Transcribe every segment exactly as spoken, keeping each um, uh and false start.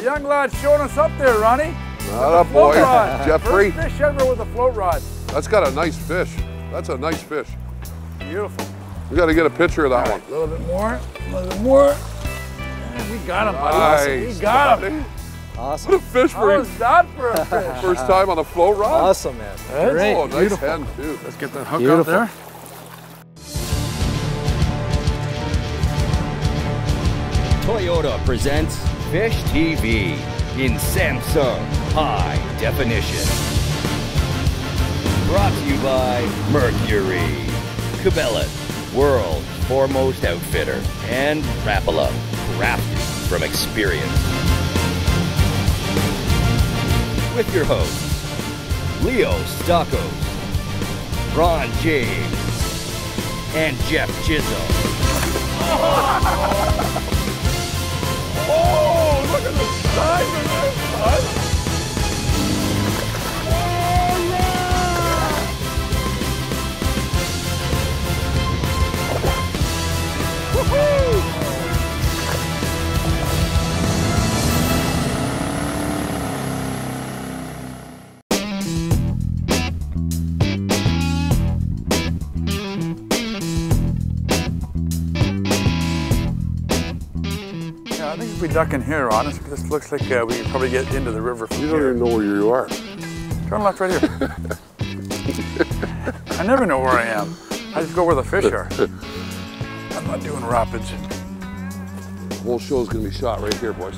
young lad showing us up there, Ronnie. Not a boy, Jeffrey. First fish ever with a float rod. That's got a nice fish. That's a nice fish. Beautiful. We got to get a picture of that one. A little bit more, a little bit more. And we got him, buddy. Nice. We got him. Awesome. What a fish for How you. was that for a fish? First time on a float rod? Awesome, man. That's Great. Oh, nice beautiful. hen, too. Let's get that hook Beautiful. out there. Toyota presents Fish T V in Samsung High Definition. Brought to you by Mercury, Cabela's world's foremost outfitter, and Rapala, crafted from experience. With your hosts, Leo Stockos, Ron James, and Jeff Chisholm. Oh, look at the size of this, bud. I think if we duck in here, honest, this looks like uh, we can probably get into the river from You don't here. even know where you are. Turn left right here. I never know where I am. I just go where the fish are. I'm not doing rapids. The whole show's gonna be shot right here, boys.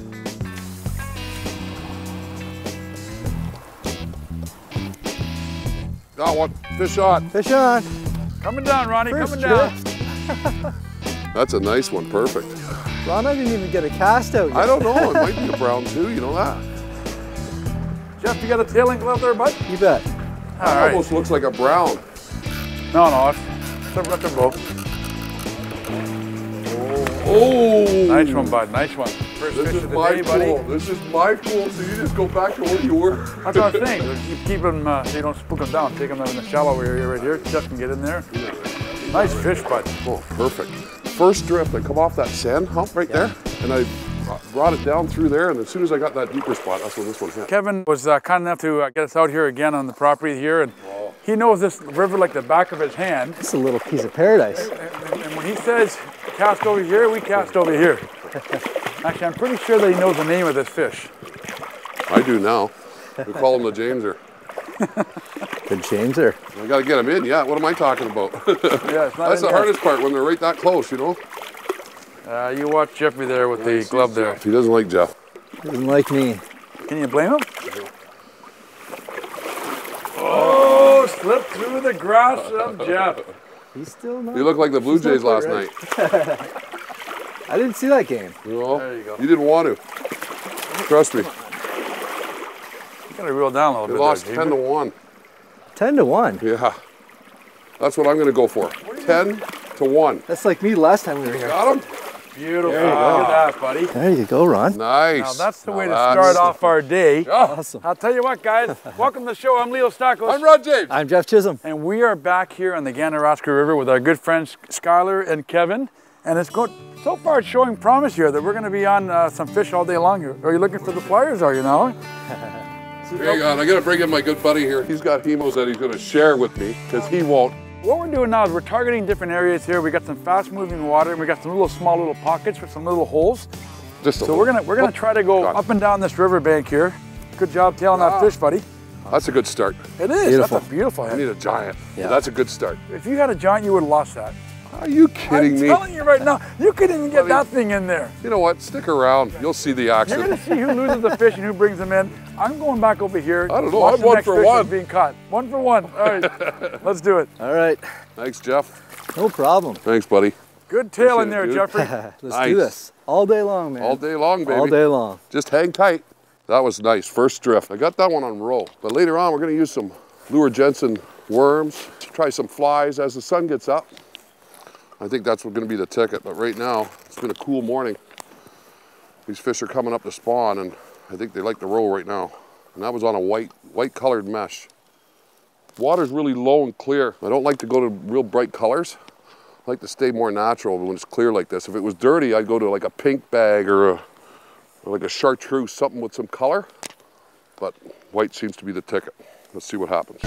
Got one. Fish on. Fish on. Coming down, Ronnie, First coming down. drift. That's a nice one. Perfect. Ron, I didn't even get a cast out yet. I don't know. It might be a brown too. You know that? Jeff, you got a tailing glove there, bud? You bet. All It right. almost looks like a brown. No, no, it's a record bow. Oh! Nice one, bud, nice one. First This fish is of the my day, buddy. pool. This is my pool, so you just go back to where you were. That's what I'm saying. Keep, keep them, uh, so you don't spook them down. Take them in the shallow area right here. Jeff can get in there. Nice fish, bud. Oh, perfect. First drift, I come off that sand hump right there, and I brought it down through there, and as soon as I got that deeper spot, that's when this one hit. Kevin was uh, kind enough to uh, get us out here again on the property here, and he knows this river like the back of his hand. It's a little piece of paradise. And, and when he says cast over here, we cast over here. Actually, I'm pretty sure that he knows the name of this fish. I do now. We call him the Jameser. Good Jameser. I gotta get him in, yeah. What am I talking about? Yeah, it's not That's in the there. hardest part, when they're right that close, you know? Uh, you watch Jeffrey there with the glove there. He doesn't like Jeff. Doesn't like me. Can you blame him? Oh, slipped through the grass of Jeff. He's still not. You look like the Blue He's not Jays last quite night. I didn't see that game. You know? There you go. You didn't want to. Trust me. You gotta reel down a little They bit. lost there, ten to Jamie. one. ten to one. Yeah. That's what I'm gonna go for. ten to one. That's like me last time we were here. Got him? Beautiful. There you Look go. at that, buddy. There you go, Ron. Nice. Now that's the Now way to that's- start off our day. Awesome. I'll tell you what, guys. Welcome to the show. I'm Leo Stockos. I'm Ron James. I'm Jeff Chisholm. And we are back here on the Ganaraska River with our good friends Skylar and Kevin. And it's going, so far it's showing promise here that we're going to be on uh, some fish all day long here. Are you looking for the pliers, are you now? Hang on, I gotta bring in my good buddy here. He's got hemos that he's gonna share with me, because he won't. What we're doing now is we're targeting different areas here. We got some fast moving water and we got some little small little pockets with some little holes. Just a So we're gonna we're gonna try to go Got it. up and down this riverbank here. Good job tailing that Ah. fish, buddy. That's a good start. It is. Beautiful. That's a beautiful I head. need a giant. Yeah. That's a good start. If you had a giant, you would have lost that. Are you kidding I'm me? telling you right now, you couldn't even get Buddy. that thing in there. You know what? Stick around. You'll see the You're action. gonna see who loses the fish and who brings them in. I'm going back over here. I don't know, Watch I'm the one next for fish one. that's being caught. One for one. All right, let's do it. All right. Thanks, Jeff. No problem. Thanks, buddy. Good tail in Appreciate there, it, dude. Jeffrey. Let's Nice. do this. All day long, man. All day long, baby. All day long. Just hang tight. That was nice. First drift. I got that one on roll. But later on, we're going to use some Lure Jensen worms, try some flies as the sun gets up. I think that's going to be the ticket. But right now, it's been a cool morning. These fish are coming up to spawn, and I think they like the roll right now. And that was on a white, white colored mesh. Water's really low and clear. I don't like to go to real bright colors. I like to stay more natural when it's clear like this. If it was dirty, I'd go to like a pink bag or a, or like a chartreuse, something with some color. But white seems to be the ticket. Let's see what happens.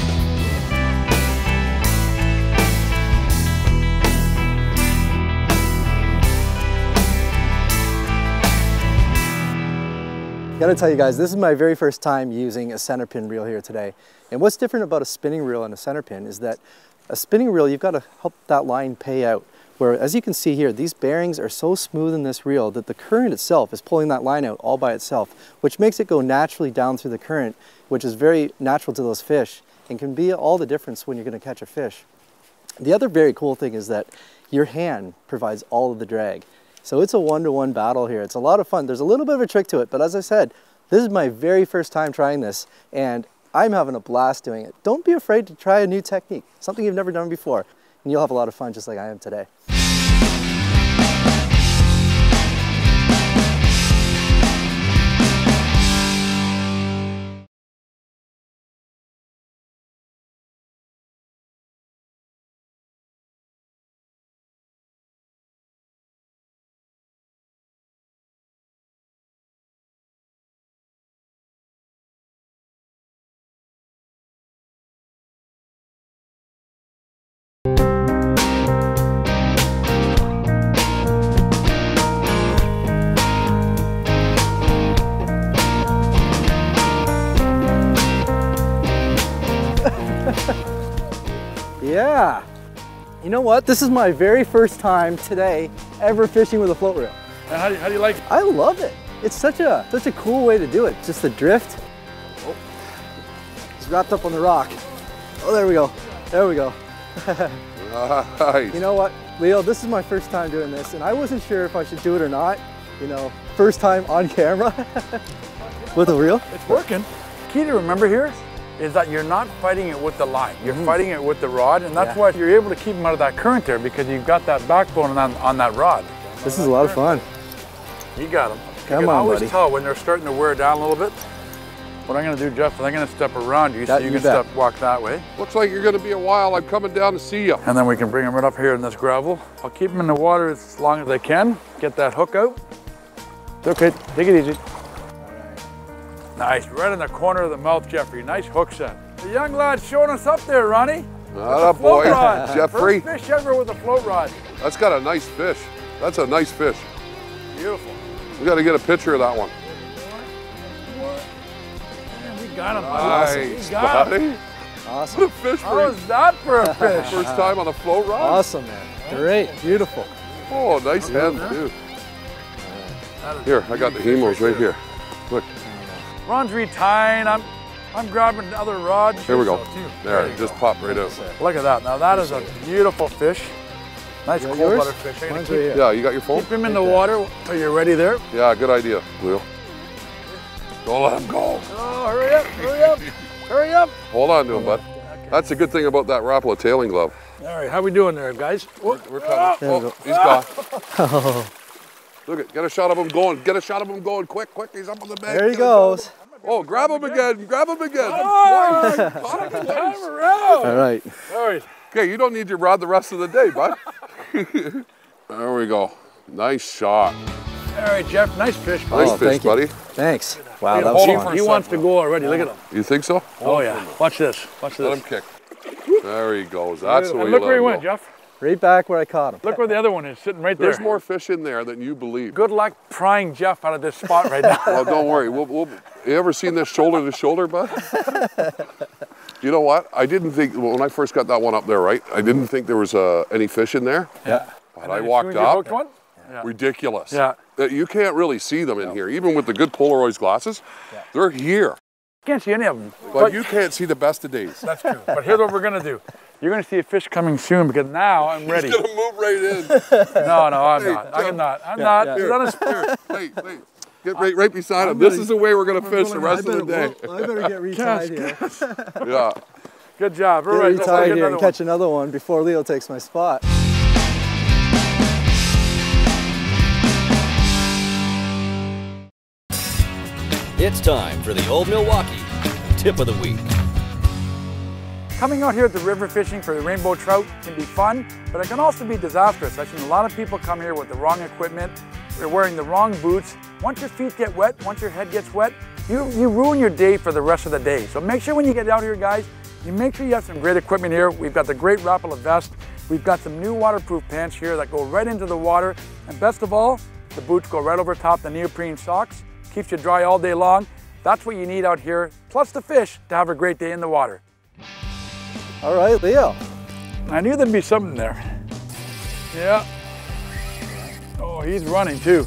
Gotta tell you guys, this is my very first time using a center pin reel here today. And what's different about a spinning reel and a center pin is that a spinning reel, you've got to help that line pay out. Where, as you can see here, these bearings are so smooth in this reel that the current itself is pulling that line out all by itself, which makes it go naturally down through the current, which is very natural to those fish and can be all the difference when you're going to catch a fish. The other very cool thing is that your hand provides all of the drag. So it's a one-to-one battle here. It's a lot of fun. There's a little bit of a trick to it, but as I said, this is my very first time trying this, and I'm having a blast doing it. Don't be afraid to try a new technique, something you've never done before, and you'll have a lot of fun just like I am today. Yeah, you know what? This is my very first time today ever fishing with a float reel. And how do you, how do you like it? I love it. It's such a such a cool way to do it. Just the drift. Oh, it's wrapped up on the rock. Oh, there we go. There we go. Nice. You know what, Leo? This is my first time doing this, and I wasn't sure if I should do it or not. You know, first time on camera with a reel. It's working. Key to remember here is that you're not fighting it with the line. You're mm-hmm. fighting it with the rod, and that's yeah. why you're able to keep them out of that current there, because you've got that backbone on, on that rod. This is a lot of fun. You got them. Come you can on, always buddy. tell when they're starting to wear down a little bit. What I'm going to do, Jeff, is I'm going to step around you that, so you, you can bet. step walk that way. Looks like you're going to be a while. I'm coming down to see you. And then we can bring them right up here in this gravel. I'll keep them in the water as long as I can. Get that hook out. It's okay. Take it easy. Nice. Right in the corner of the mouth, Jeffrey. Nice hook set. The young lad's showing us up there, Ronnie. Not a boy, rod. Jeffrey. First fish ever with a float rod. That's got a nice fish. That's a nice fish. Beautiful. We got to get a picture of that one. Man, we got him. Nice, we got buddy. him. Awesome. What a fish How for was that for a fish? First time on a float rod? Awesome, man. Great. Beautiful. Oh, nice head, too. Here, I got the hemos right here. Look. Ron's retying. I'm, I'm grabbing other rods. Here we go. There, there it just go. popped right out. Look at that. Now that is a beautiful fish. Nice cold water fish. Mine's Keep, right here. Yeah, you got your phone? keep him in the water till you're ready there. Yeah, good idea, Leo. Don't let him go. Oh, hurry up, hurry up, hurry up. Hold on to him, bud. That's the good thing about that Rapala tailing glove. All right, how we doing there, guys? We're, we're coming. Oh, he's gone. Look at, get a shot of him going. Get a shot of him going quick, quick. He's up on the bank. There he goes. Oh, grab him again. Grab him again. Oh, second time around. All right. All right. Okay, you don't need your rod the rest of the day, bud. There we go. Nice shot. All right, Jeff. Nice fish, Nice Oh, fish, thank you. buddy. Thanks. Wow, He- that was he, fun. he wants to go already. Look at him. You think so? Oh yeah. Watch this. Watch Let this. him kick. There he goes. That's the way And you look let where he him went, go. Jeff. Right back where I caught him. Look where the other one is, sitting right There's there. more fish in there than you believe. Good luck prying Jeff out of this spot right now. Well, don't worry. We'll, we'll, you ever seen this shoulder to shoulder, bud? You know what? I didn't think, well, when I first got that one up there, right? I didn't think there was uh, any fish in there. Yeah. But And I then as walked soon as you up. hooked one? Yeah. Ridiculous. Yeah. That you can't really see them in here. Even with the good Polaroid glasses, Yeah. they're here. Can't see any of them. But you can't see the best of days. That's true. But here's what we're gonna do. You're gonna see a fish coming soon because now I'm ready. He's gonna move right in. No, no, I'm Hey, not. I Jeff. cannot. I'm Yeah, not. yeah. Is that a Here, wait, wait. Get right, right beside him. This is the way we're gonna fish the rest of the day. I better get retied here. Yeah. Good job. All Get right, let's retied get here another and one. catch another one before Leo takes my spot. It's time for the Old Milwaukee Tip of the Week. Coming out here at the river fishing for the rainbow trout can be fun, but it can also be disastrous. I've seen a lot of people come here with the wrong equipment you're wearing the wrong boots. Once your feet get wet, once your head gets wet, you, you ruin your day for the rest of the day. So make sure when you get out here, guys, you make sure you have some great equipment here. We've got the great Rapala vest. We've got some new waterproof pants here that go right into the water. And best of all, the boots go right over top the neoprene socks. Keeps you dry all day long. That's what you need out here, plus the fish, to have a great day in the water. All right, Leo. I knew there'd be something there. Yeah. Oh, he's running too.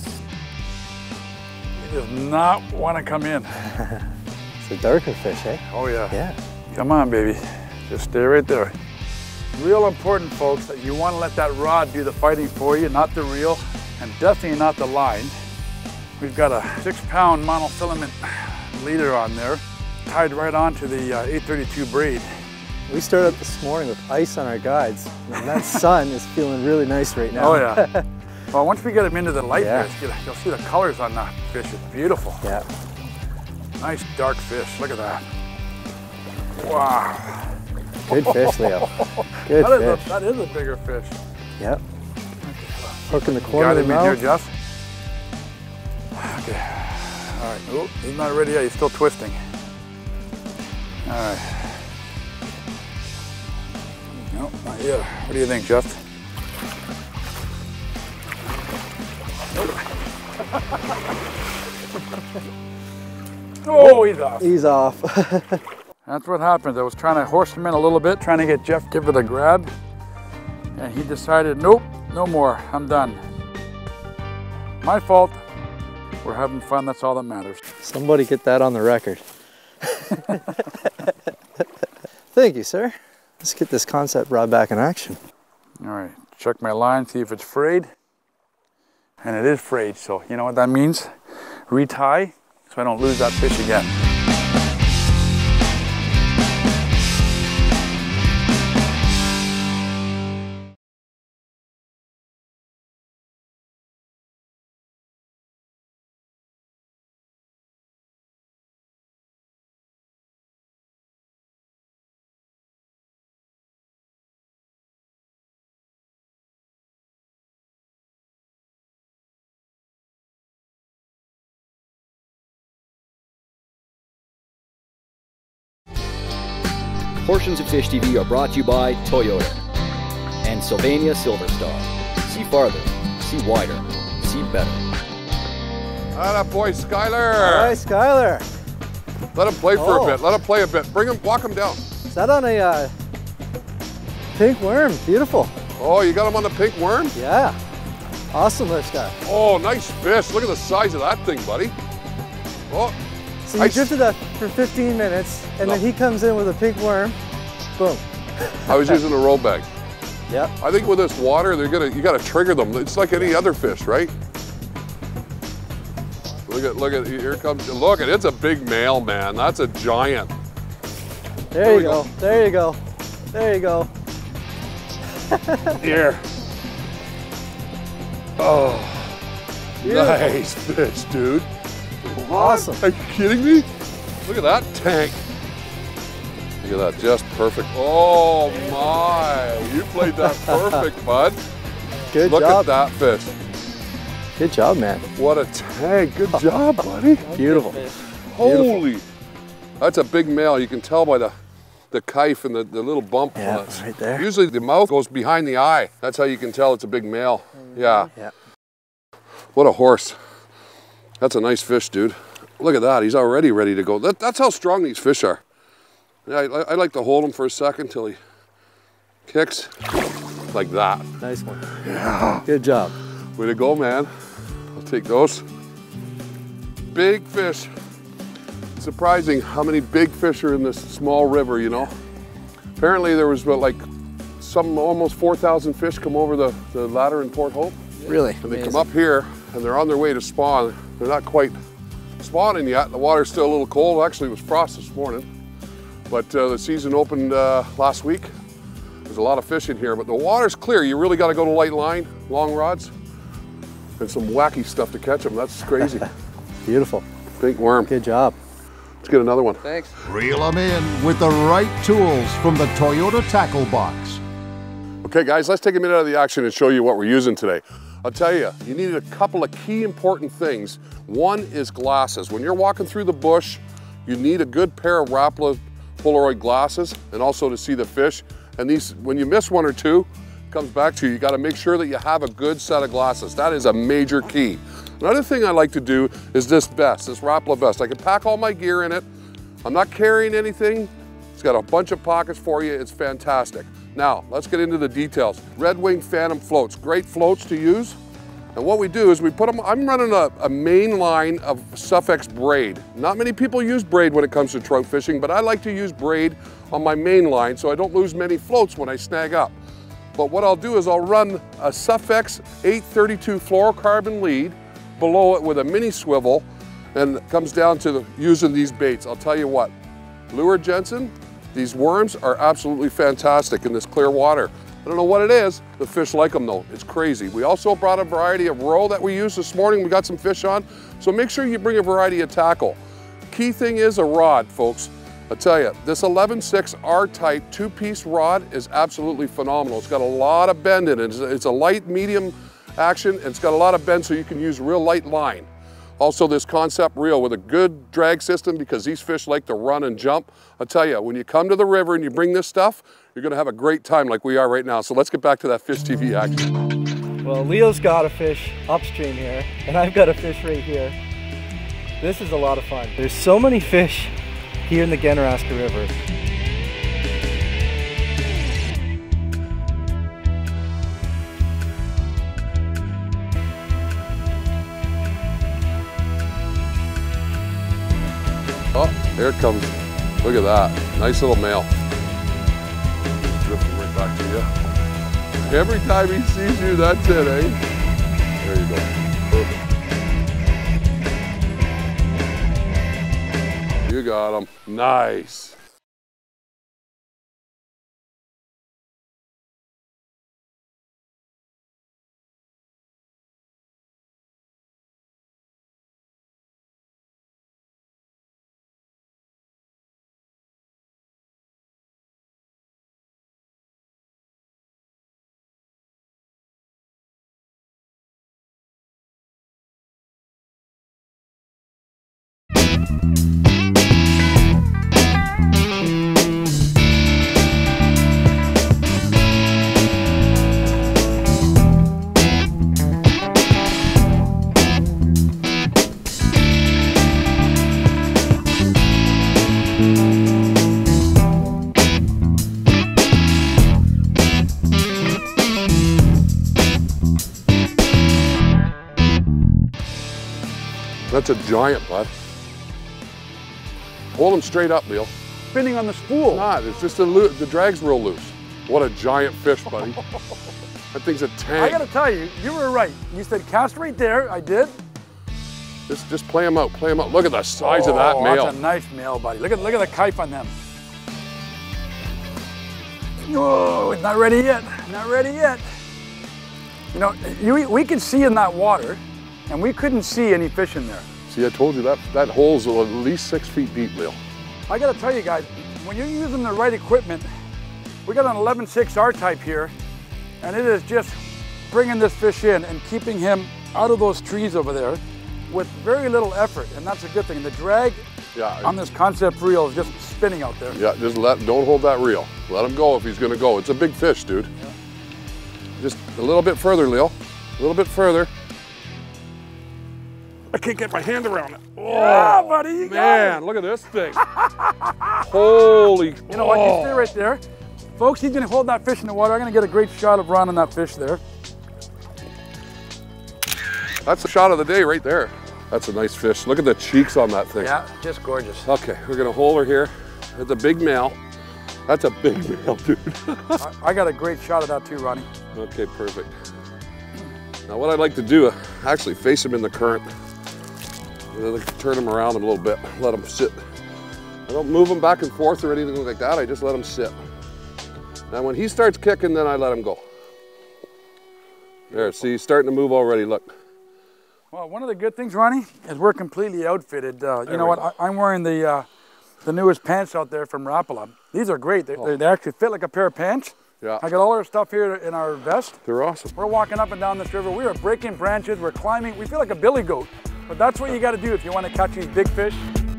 He does not want to come in. It's a darker fish, eh? Oh yeah. Yeah. Come on, baby. Just stay right there. Real important, folks, that you want to let that rod do the fighting for you, not the reel, and definitely not the line. We've got a six pound monofilament leader on there, tied right onto the uh, eight thirty-two braid. We started up this morning with ice on our guides, and that sun is feeling really nice right now. Oh yeah. Well, once we get them into the light, Yeah. fish, you'll see the colors on that fish. It's beautiful. Yeah. Nice dark fish. Look at that. Wow. Good fish, Leo. Good That is, fish. a, that is a bigger fish. Yep. Hook in the You corner got of him the in here, mouth. Jeff? Okay. All right. Oh, he's not ready yet. He's still twisting. All right. No, not yet. What do you think, Jeff? Nope. Oh, he's off. He's off. That's what happened. I was trying to horse him in a little bit, trying to get Jeff give it a grab. And he decided, nope, no more, I'm done. My fault. We're having fun, that's all that matters. Somebody get that on the record. Thank you, sir. Let's get this concept rod back in action. All right, check my line, see if it's frayed. And it is frayed, so you know what that means? Retie, so I don't lose that fish again. Portions of Fish T V are brought to you by Toyota and Sylvania Silver Star. See farther, see wider, see better. Atta boy, Skyler. All right, Skyler. Let him play for Oh. a bit. Let him play a bit. Bring him, walk him down. Is that on a uh, pink worm? Beautiful. Oh, you got him on the pink worm? Yeah. Awesome lift, Scott. Oh, nice fish. Look at the size of that thing, buddy. Oh, So you I- drifted that for fifteen minutes, and then he comes in with a pink worm. Boom. I was using a roll bag. Yep. I think with this water, they're gonna you gotta trigger them. It's like any other fish, right? Look at look at here comes look at it's a big male, man. That's a giant. There There you we go. go. There you go. There you go. Here. Oh, Beautiful. nice fish, dude. Awesome. Are you kidding me? Look at that tank. Look at that, just perfect. Oh my, you played that perfect, bud. Good Look job. at that fish. Good job, man. What a tank, good job, buddy. Beautiful. Holy, that's a big male. You can tell by the the kife and the, the little bump Yeah, on it. right there. Usually the mouth goes behind the eye. That's how you can tell it's a big male. Yeah. Yeah. What a horse. That's a nice fish, dude. Look at that, he's already ready to go. That, that's how strong these fish are. Yeah, I, I like to hold him for a second till he kicks like that. Nice one. Good job. Way to go, man. I'll take those. Big fish. Surprising how many big fish are in this small river, you know. Apparently there was about like some almost four thousand fish come over the, the ladder in Port Hope. Really? And they come up here and they're on their way to spawn. They're not quite spawning yet. The water's still a little cold. Actually, it was frost this morning. But uh, the season opened uh, last week. There's a lot of fish in here, but the water's clear. You really got to go to light line, long rods, and some wacky stuff to catch them. That's crazy. Beautiful. Pink worm. Good job. Let's get another one. Thanks. Reel them in with the right tools from the Toyota Tackle Box. Okay, guys, let's take a minute out of the action and show you what we're using today. I'll tell you, you need a couple of key important things. One is glasses. When you're walking through the bush, you need a good pair of Rapala Polaroid glasses and also to see the fish. And these, when you miss one or two, it comes back to you, you gotta make sure that you have a good set of glasses. That is a major key. Another thing I like to do is this vest, this Rapala vest. I can pack all my gear in it. I'm not carrying anything. It's got a bunch of pockets for you. It's fantastic. Now, let's get into the details. Red Wing Phantom floats, great floats to use. And what we do is we put them, I'm running a, a main line of Suffix braid. Not many people use braid when it comes to trout fishing, but I like to use braid on my main line so I don't lose many floats when I snag up. But what I'll do is I'll run a Suffix eight thirty-two fluorocarbon lead below it with a mini swivel, and it comes down to the, using these baits. I'll tell you what, Lure Jensen, these worms are absolutely fantastic in this clear water. I don't know what it is, the fish like them though, it's crazy. We also brought a variety of roe that we used this morning, we got some fish on, so make sure you bring a variety of tackle. Key thing is a rod, folks. I'll tell you, this eleven six R-type two-piece rod is absolutely phenomenal. It's got a lot of bend in it. It's a, it's a light, medium action, and it's got a lot of bend so you can use real light line. Also this concept reel with a good drag system because these fish like to run and jump. I'll tell you, when you come to the river and you bring this stuff, you're gonna have a great time like we are right now. So let's get back to that Fish T V action. Well, Leo's got a fish upstream here, and I've got a fish right here. This is a lot of fun. There's so many fish here in the Ganaraska River. Oh, there it comes. Look at that. Nice little male. Drifting right back to you. Every time he sees you, that's it, eh? There you go. Perfect. You got him. Nice. That's a giant, bud. Hold him straight up, Leo. Spinning on the spool. It's not, it's just the, the drag's real loose. What a giant fish, buddy. That thing's a tank. I gotta tell you, you were right. You said cast right there, I did. Just, just play him out, play him out. Look at the size oh, of that male. That's a nice male, buddy. Look at, look at the kype on them. Whoa, it's not ready yet, not ready yet. You know, you, we could see in that water, and we couldn't see any fish in there. See, I told you that, that hole's at least six feet deep, Leo. I gotta tell you guys, when you're using the right equipment, we got an eleven six R-type here, and it is just bringing this fish in and keeping him out of those trees over there with very little effort, and that's a good thing. The drag yeah, on this concept reel is just spinning out there. Yeah, just let, don't hold that reel. Let him go if he's gonna go. It's a big fish, dude. Yeah. Just a little bit further, Leo. A little bit further. I can't get my hand around it. Oh, yeah, buddy, you man, look at this thing. Holy. You know what, you stay right there. Folks, he's gonna hold that fish in the water. I'm gonna get a great shot of Ron on that fish there. That's the shot of the day right there. That's a nice fish. Look at the cheeks on that thing. Yeah, just gorgeous. Okay, we're gonna hold her here. That's a big male. That's a big male, dude. I, I got a great shot of that too, Ronnie. Okay, perfect. Now what I'd like to do, actually face him in the current. I'd like to turn him around a little bit, let him sit. I don't move him back and forth or anything like that, I just let him sit. Now when he starts kicking, then I let him go. There, see, he's starting to move already, look. Well, one of the good things, Ronnie, is we're completely outfitted. Uh, you know what, I, I'm wearing the uh, the newest pants out there from Rapala. These are great, they, oh. they actually fit like a pair of pants. Yeah. I got all our stuff here in our vest. They're awesome. We're walking up and down this river. We are breaking branches. We're climbing. We feel like a billy goat. But that's what you got to do if you want to catch these big fish.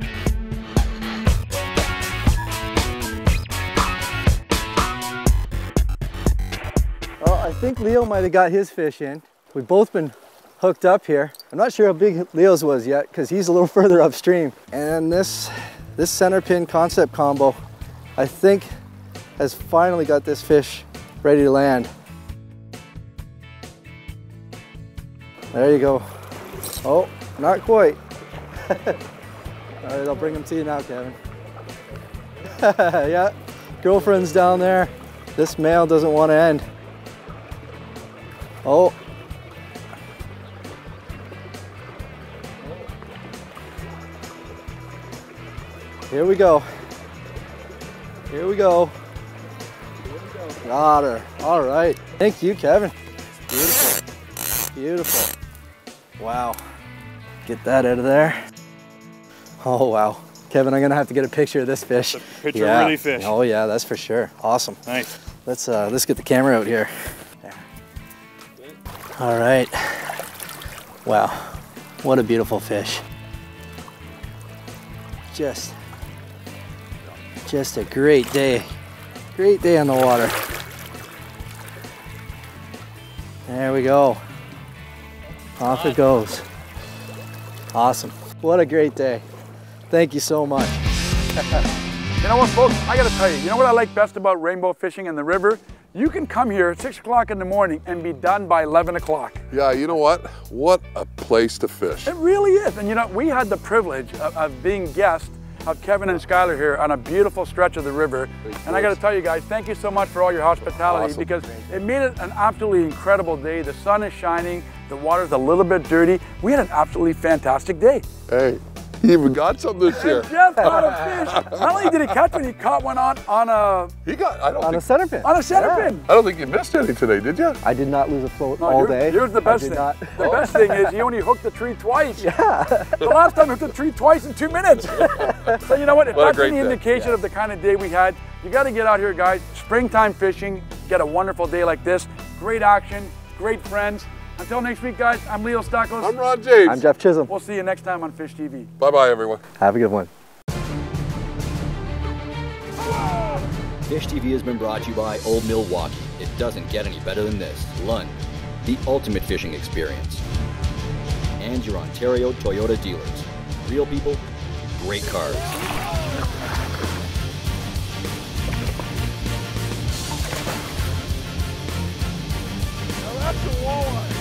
Well, I think Leo might have got his fish in. We've both been hooked up here. I'm not sure how big Leo's was yet because he's a little further upstream. And this, this center pin concept combo, I think, has finally got this fish ready to land. There you go. Oh, not quite. All right, I'll bring him to you now, Kevin. Yeah, girlfriend's down there. This male doesn't want to end. Oh. Here we go. Here we go. Got her. All right. Thank you, Kevin. Beautiful. Beautiful. Wow. Get that out of there. Oh, wow. Kevin, I'm gonna have to get a picture of this fish. That's a picture yeah. of really fish. Oh yeah, that's for sure. Awesome. Nice. Let's uh, let's get the camera out here. There. All right. Wow, what a beautiful fish. Just, just a great day. Great day on the water. There we go. Off it goes. Awesome. What a great day. Thank you so much. You know what, folks? I got to tell you, you know what I like best about rainbow fishing in the river? You can come here at six o'clock in the morning and be done by eleven o'clock. Yeah, you know what? What a place to fish. It really is. And you know, we had the privilege of, of being guests of Kevin and Skylar here on a beautiful stretch of the river. And I got to tell you guys, thank you so much for all your hospitality Awesome. because it made it an absolutely incredible day. The sun is shining, the water's a little bit dirty. We had an absolutely fantastic day. Hey, he even got some this year. Jeff caught a fish. Not only did he catch one, he caught one on, on a He got, I don't On a think, center pin. on a center Yeah. pin. I don't think you missed any today, did you? I did not lose a float No, all here- day. Here's the best I thing. did not. The best thing is he only hooked the tree twice. Yeah. The last time he hooked the tree twice in two minutes. So you know what? If What a that's great any day. indication of the kind of day we had, you got to get out here, guys. Springtime fishing. Get a wonderful day like this. Great action. Great friends. Until next week, guys. I'm Leo Stakos. I'm Ron James. I'm Jeff Chisholm. We'll see you next time on Fish T V. Bye-bye, everyone. Have a good one. Fish T V has been brought to you by Old Milwaukee. It doesn't get any better than this. Lund, the ultimate fishing experience. And your Ontario Toyota dealers. Real people, great cars. That's a walleye.